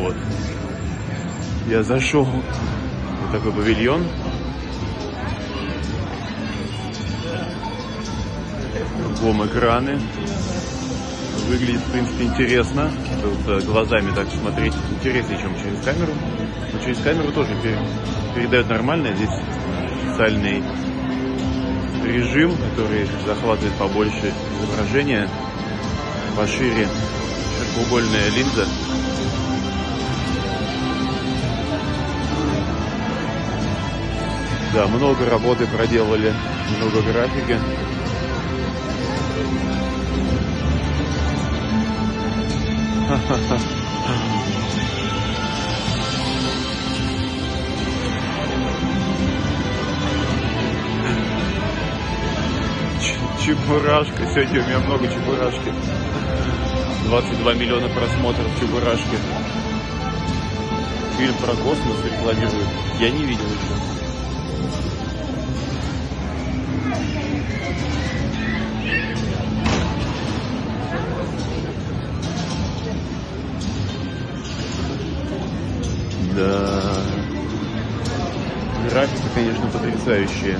Вот. Я зашел в такой павильон. Кругом экраны. Выглядит, в принципе, интересно. Тут глазами так смотреть интереснее, чем через камеру. Но через камеру тоже передает нормально. Здесь специальный режим, который захватывает побольше изображения, пошире широкоугольная линза. Да, много работы проделали, много графики. Чебурашка. Сегодня у меня много Чебурашки. 22 миллиона просмотров Чебурашки. Фильм про космос рекламируют. Я не видел еще. Да. Графика, конечно, потрясающая.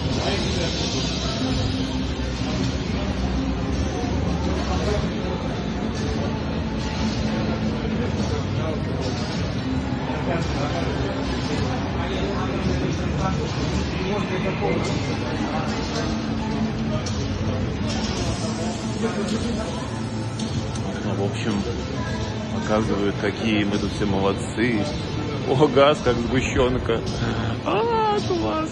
Ну, в общем, показывают, какие мы тут все молодцы. О, газ, как сгущенка. Класс.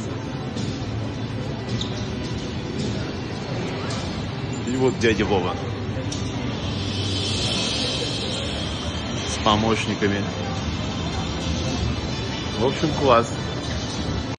И вот дядя Вова с помощниками. В общем, класс.